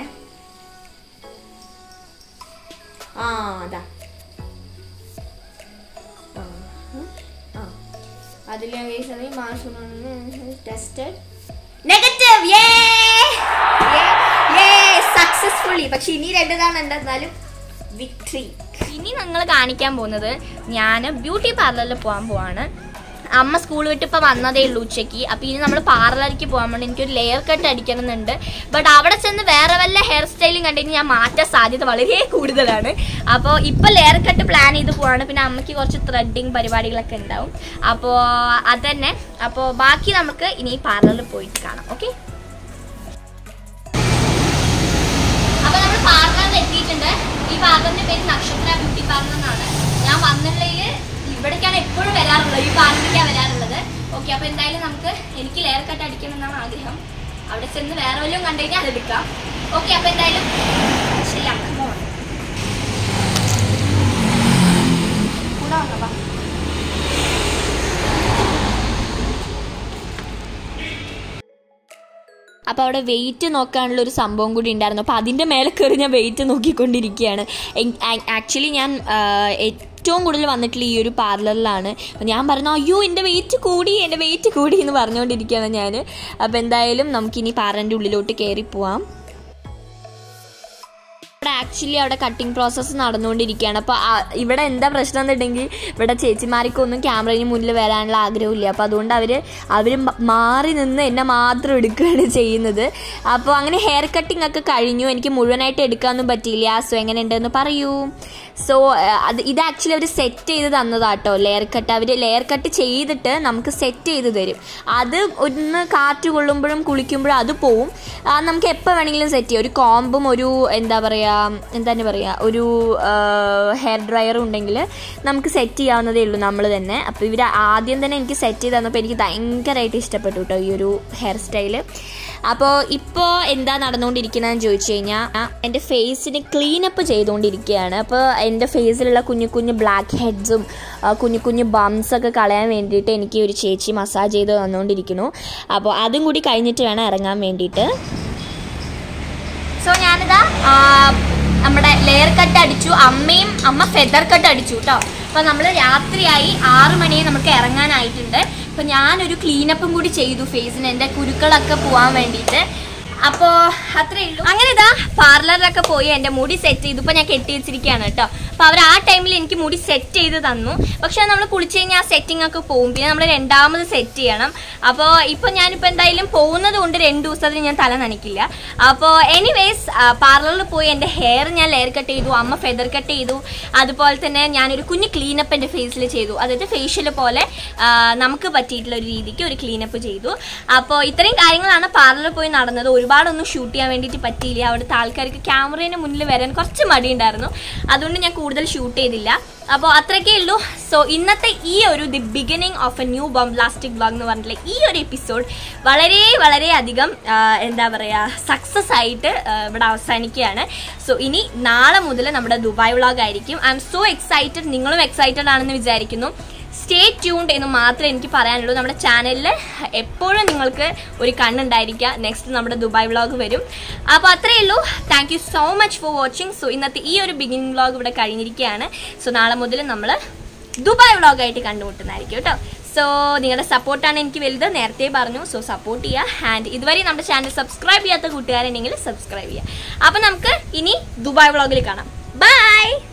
ആ അതാ അതിൽ ടെസ്റ്റഡ് നെഗറ്റീവ്, സക്സസ്ഫുള്ളി. പക്ഷെ ഇനി രണ്ടതാണ് എന്തായാലും വിക്ടറി. ഇനി ഞങ്ങൾ കാണിക്കാൻ പോകുന്നത്, ഞാൻ ബ്യൂട്ടി പാർലറിൽ പോകാൻ പോവാണ്. അമ്മ സ്കൂൾ വിട്ട് ഇപ്പോൾ വന്നതേ ഉള്ളൂ ഉച്ചയ്ക്ക്. അപ്പോൾ ഇനി നമ്മൾ പാർലറിലേക്ക് പോകാൻ വേണ്ടി എനിക്കൊരു ലെയർ കട്ട് അടിക്കണം എന്നുണ്ട്. ബട്ട് അവിടെ ചെന്ന് വേറെ വല്ല ഹെയർ സ്റ്റൈലും കണ്ടിട്ട് ഞാൻ മാറ്റാൻ സാധ്യത വളരെ കൂടുതലാണ്. അപ്പോൾ ഇപ്പോൾ ലെയർ കട്ട് പ്ലാൻ ചെയ്ത് പോവാണ്. പിന്നെ അമ്മയ്ക്ക് കുറച്ച് ത്രെഡിങ് പരിപാടികളൊക്കെ ഉണ്ടാവും. അപ്പോൾ അതന്നെ. അപ്പോൾ ബാക്കി നമുക്ക് ഇനി പാർലറിൽ പോയിട്ട് കാണാം. ഓക്കെ, അപ്പോൾ നമ്മൾ പാർലറിൽ എത്തിയിട്ടുണ്ട്. ഈ പാർലറിൻ്റെ പേര് നക്ഷത്ര ബ്യൂട്ടി പാർലർ എന്നാണ്. ഞാൻ വന്നുള്ളതിൽ ഇവിടേക്കാണ് എപ്പോഴും വരാറുള്ളത്, ഈ പാർലറിലേക്കാണ് വരാറുള്ളത്. ഓക്കെ, അപ്പോൾ എന്തായാലും നമുക്ക് എനിക്ക് ലെയർ കട്ട് അടിക്കണം എന്നാണ് ആഗ്രഹം. അവിടെ ചെന്ന് വേറെ വല്ലതും കണ്ടു കഴിഞ്ഞാൽ അതെടുക്കാം. ഓക്കെ, അപ്പോൾ എന്തായാലും ശരിയാ കൂടെ വന്നപ്പാ. അപ്പോൾ അവിടെ വെയിറ്റ് നോക്കാനുള്ള ഒരു സംഭവം കൂടി ഉണ്ടായിരുന്നു. അപ്പോൾ അതിൻ്റെ മേലെ കയറി ഞാൻ വെയിറ്റ് നോക്കിക്കൊണ്ടിരിക്കുകയാണ്. ആക്ച്വലി ഞാൻ ഏറ്റവും കൂടുതൽ വന്നിട്ടുള്ള ഈ ഒരു പാർലറിലാണ്. അപ്പോൾ ഞാൻ പറഞ്ഞു അയ്യോ എൻ്റെ വെയിറ്റ് കൂടി എൻ്റെ വെയിറ്റ് കൂടി എന്ന് പറഞ്ഞുകൊണ്ടിരിക്കുകയാണ് ഞാൻ. അപ്പോൾ എന്തായാലും നമുക്കിനി പാർലറിൻ്റെ ഉള്ളിലോട്ട് കയറി പോവാം. ഇവിടെ ആക്ച്വലി അവിടെ കട്ടിങ് പ്രോസസ്സ് നടന്നുകൊണ്ടിരിക്കുകയാണ്. അപ്പോൾ ഇവിടെ എന്താ പ്രശ്നം എന്നുണ്ടെങ്കിൽ ഇവിടെ ചേച്ചിമാർക്കൊന്നും ക്യാമറയ്ക്ക് മുന്നിൽ വരാനുള്ള ആഗ്രഹമില്ല. അപ്പോൾ അതുകൊണ്ട് അവർ അവർ മാറി നിന്ന് എന്നെ മാത്രം എടുക്കുകയാണ് ചെയ്യുന്നത്. അപ്പോൾ അങ്ങനെ ഹെയർ കട്ടിങ് ഒക്കെ കഴിഞ്ഞു. എനിക്ക് മുഴുവനായിട്ട് എടുക്കാനൊന്നും പറ്റിയില്ല. സോ എങ്ങനെയുണ്ടെന്ന് പറയൂ. സോ അത് ഇത് ആക്ച്വലി അവർ സെറ്റ് ചെയ്ത് തന്നതാട്ടോ ലെയർ കട്ട്. അവർ ലെയർ കട്ട് ചെയ്തിട്ട് നമുക്ക് സെറ്റ് ചെയ്ത് തരും. അത് ഒന്ന് കാറ്റ് കൊള്ളുമ്പോഴും കുളിക്കുമ്പോഴും അത് പോവും. നമുക്ക് എപ്പോൾ വേണമെങ്കിലും സെറ്റ് ചെയ്യാം. ഒരു കോമ്പും ഒരു എന്താ പറയുക എന്താണ് പറയുക ഒരു ഹെയർ ഡ്രയറും ഉണ്ടെങ്കിൽ നമുക്ക് സെറ്റ് ചെയ്യാവുന്നതേ ഉള്ളൂ നമ്മൾ തന്നെ. അപ്പോൾ ഇവർ ആദ്യം തന്നെ എനിക്ക് സെറ്റ് ചെയ്ത് തന്നപ്പോൾ എനിക്ക് ഭയങ്കരമായിട്ട് ഇഷ്ടപ്പെട്ടു കേട്ടോ ഈ ഒരു ഹെയർ സ്റ്റൈല്. അപ്പോൾ ഇപ്പോൾ എന്താ നടന്നുകൊണ്ടിരിക്കുന്നതെന്ന് ചോദിച്ചു കഴിഞ്ഞാൽ എൻ്റെ ഫേസിന് ക്ലീനപ്പ് ചെയ്തുകൊണ്ടിരിക്കുകയാണ്. അപ്പോൾ എൻ്റെ ഫേസിലുള്ള കുഞ്ഞു കുഞ്ഞു ബ്ലാക്ക് ഹെഡ്സും കുഞ്ഞു കുഞ്ഞു ബംസൊക്കെ കളയാൻ വേണ്ടിയിട്ട് എനിക്ക് ഒരു ചേച്ചി മസാജ് ചെയ്ത് തന്നുകൊണ്ടിരിക്കുന്നു. അപ്പോൾ അതും കൂടി കഴിഞ്ഞിട്ട് വേണം ഇറങ്ങാൻ വേണ്ടിയിട്ട്. സോ ഞാനിതാ നമ്മുടെ ലെയർ കട്ട് അടിച്ചു. അമ്മയും അമ്മ ഫെദർ കട്ട് അടിച്ചു കേട്ടോ. അപ്പോൾ നമ്മൾ രാത്രിയായി ആറ് മണിയെ നമുക്ക് ഇറങ്ങാനായിട്ടുണ്ട്. അപ്പോൾ ഞാനൊരു ക്ലീനപ്പും കൂടി ചെയ്തു ഫേസിന്, എൻ്റെ കുരുക്കളൊക്കെ പോകാൻ വേണ്ടിയിട്ട്. അപ്പോൾ അത്രയേ ഉള്ളൂ. അങ്ങനെ ഇതാ പാർലറിലൊക്കെ പോയി എൻ്റെ മുടി സെറ്റ് ചെയ്തു. ഇപ്പോൾ ഞാൻ കെട്ടി വെച്ചിരിക്കുകയാണ് കേട്ടോ. അപ്പോൾ അവർ ആ ടൈമിൽ എനിക്ക് മുടി സെറ്റ് ചെയ്ത് തന്നു. പക്ഷേ നമ്മൾ കുളിച്ച് കഴിഞ്ഞാൽ ആ സെറ്റിംഗ് ഒക്കെ പോകും. പിന്നെ നമ്മൾ രണ്ടാമത് സെറ്റ് ചെയ്യണം. അപ്പോൾ ഇപ്പോൾ ഞാനിപ്പോൾ എന്തായാലും പോകുന്നത് കൊണ്ട് രണ്ട് ദിവസത്തിന് ഞാൻ തല നനയ്ക്കില്ല. അപ്പോൾ എനിവേസ് പാർലറിൽ പോയി എൻ്റെ ഹെയർ ഞാൻ ലെയർ കട്ട് ചെയ്തു. അമ്മ ഫെദർ കട്ട് ചെയ്തു. അതുപോലെ തന്നെ ഞാനൊരു കുഞ്ഞ് ക്ലീനപ്പ് എൻ്റെ ഫേസിൽ ചെയ്തു. അതായത് ഫേഷ്യൽ പോലെ നമുക്ക് പറ്റിയിട്ടുള്ള ഒരു രീതിക്ക് ഒരു ക്ലീനപ്പ് ചെയ്തു. അപ്പോൾ ഇത്രയും കാര്യങ്ങളാണ് പാർലറിൽ പോയി നടന്നത്. ഒരുപാട് ഒരുപാടൊന്നും ഷൂട്ട് ചെയ്യാൻ വേണ്ടിയിട്ട് പറ്റിയില്ല. അവിടുത്തെ ആൾക്കാർക്ക് ക്യാമറേൻ്റെ മുന്നിൽ വരാൻ കുറച്ച് മടിയുണ്ടായിരുന്നു. അതുകൊണ്ട് ഞാൻ കൂടുതൽ ഷൂട്ട് ചെയ്തില്ല. അപ്പോൾ അത്രയ്ക്കേ ഉള്ളൂ. സോ ഇന്നത്തെ ഈ ഒരു the beginning of a new bombastic vlog എന്ന് പറഞ്ഞിട്ടുള്ള ഈ ഒരു എപ്പിസോഡ് വളരെ വളരെ അധികം എന്താ പറയുക സക്സസ് ആയിട്ട് ഇവിടെ അവസാനിക്കുകയാണ്. സോ ഇനി നാളെ മുതൽ നമ്മുടെ ദുബായ് വ്ളോഗ് ആയിരിക്കും. I am so excited. നിങ്ങളും എക്സൈറ്റഡ് ആണെന്ന് വിചാരിക്കുന്നു. സ്റ്റേ ട്യൂൺഡ് എന്ന് മാത്രമേ എനിക്ക് പറയാനുള്ളൂ. നമ്മുടെ ചാനലിൽ എപ്പോഴും നിങ്ങൾക്ക് ഒരു കണ്ണുണ്ടായിരിക്കുക. നെക്സ്റ്റ് നമ്മുടെ ദുബായ് വ്ളോഗ് വരും. അപ്പോൾ അത്രയേ ഉള്ളൂ. Thank you so much for watching. So ഇന്നത്തെ ഈ ഒരു ബിഗിനിങ് വ്ളോഗ് ഇവിടെ കഴിഞ്ഞിരിക്കുകയാണ്. സോ നാളെ മുതൽ നമ്മൾ ദുബായ് വ്ളോഗായിട്ട് കണ്ടുമുട്ടുന്നതായിരിക്കും കേട്ടോ. സോ നിങ്ങളുടെ സപ്പോർട്ടാണ് എനിക്ക് വലുത്, നേരത്തെ പറഞ്ഞു. സോ സപ്പോർട്ട് ചെയ്യുക. ആൻഡ് ഇതുവരെ നമ്മുടെ ചാനൽ സബ്സ്ക്രൈബ് ചെയ്യാത്ത കൂട്ടുകാരുണ്ടെങ്കിൽ സബ്സ്ക്രൈബ് ചെയ്യുക. അപ്പോൾ നമുക്ക് ഇനി ദുബായ് വ്ളോഗിൽ കാണാം. ബൈ.